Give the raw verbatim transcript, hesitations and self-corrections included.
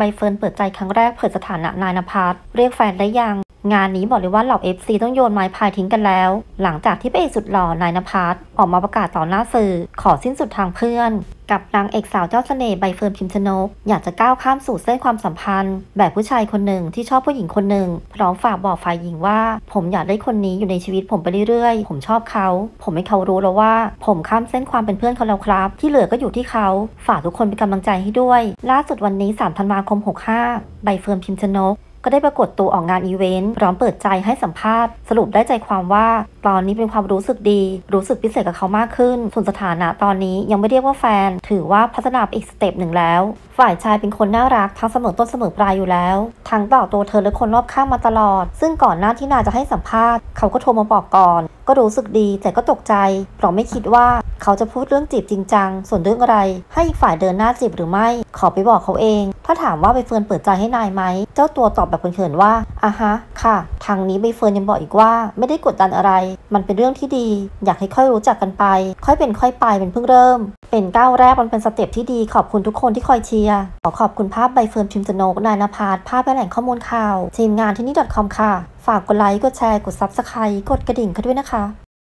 เฟิร์นเปิดใจครั้งแรกเผยสถานะนายณภัสเรียกแฟนได้ยังงานนี้บอกเลยว่าเหล่า เอฟ ซี ต้องโยนไม้พายทิ้งกันแล้วหลังจากที่พระเอกสุดหล่อนายณภัสออกมาประกาศต่อหน้าสื่อขอสิ้นสุดทางเพื่อนกับนางเอกสาวเจ้าเสน่ห์ใบเฟิร์นพิมชนกอยากจะก้าวข้ามสู่เส้นความสัมพันธ์แบบผู้ชายคนหนึ่งที่ชอบผู้หญิงคนหนึ่งพร้อมฝากบอกฝ่ายหญิงว่าผมอยากได้คนนี้อยู่ในชีวิตผมไปเรื่อยๆผมชอบเขาผมให้เขารู้แล้วว่าผมข้ามเส้นความเป็นเพื่อนเขาแล้วครับที่เหลือก็อยู่ที่เขาฝากทุกคนเป็นกำลังใจให้ด้วยล่าสุดวันนี้สามธันวาคมหกห้าใบเฟิร์นพิมชนกก็ได้ปรากฏตัวออกงานอีเวนต์พร้อมเปิดใจให้สัมภาษณ์สรุปได้ใจความว่าตอนนี้เป็นความรู้สึกดีรู้สึกพิเศษกับเขามากขึ้นส่วนสถานะตอนนี้ยังไม่เรียกว่าแฟนถือว่าพัฒนาไปอีกสเต็ปหนึ่งแล้วฝ่ายชายเป็นคนน่ารักทั้งเสมอต้นเสมอปลายอยู่แล้วทั้งต่อตัวเธอและคนรอบข้างมาตลอดซึ่งก่อนหน้าที่นาจะให้สัมภาษณ์เขาก็โทรมาบอกก่อนก็รู้สึกดีแต่ก็ตกใจเพราะไม่คิดว่าเขาจะพูดเรื่องจีบจริงจังส่วนเรื่องอะไรให้อีกฝ่ายเดินหน้าจีบหรือไม่ขอไปบอกเขาเองถ้าถามว่าใบเฟิร์นเปิดใจให้นายไหมเจ้าตัวตอบแบบเขินๆว่าอ่ะฮะค่ะทางนี้ใบเฟิร์นยังบอกอีกว่าไม่ได้กดดันอะไรมันเป็นเรื่องที่ดีอยากให้ค่อยรู้จักกันไปค่อยเป็นค่อยไปเป็นเพิ่งเริ่มเป็นก้าวแรกมันเป็นสเต็ปที่ดีขอบคุณทุกคนที่คอยเชียร์ขอขอบคุณภาพใบเฟิร์นพิมชนกนายณภัสภาพและแหล่งข้อมูลข่าวทีมงานที่นี่ .com ค่ะฝากกดไลค์กดแชร์กด ซับสไครบ์ กดกระดิ่งกันด้วยนะคะ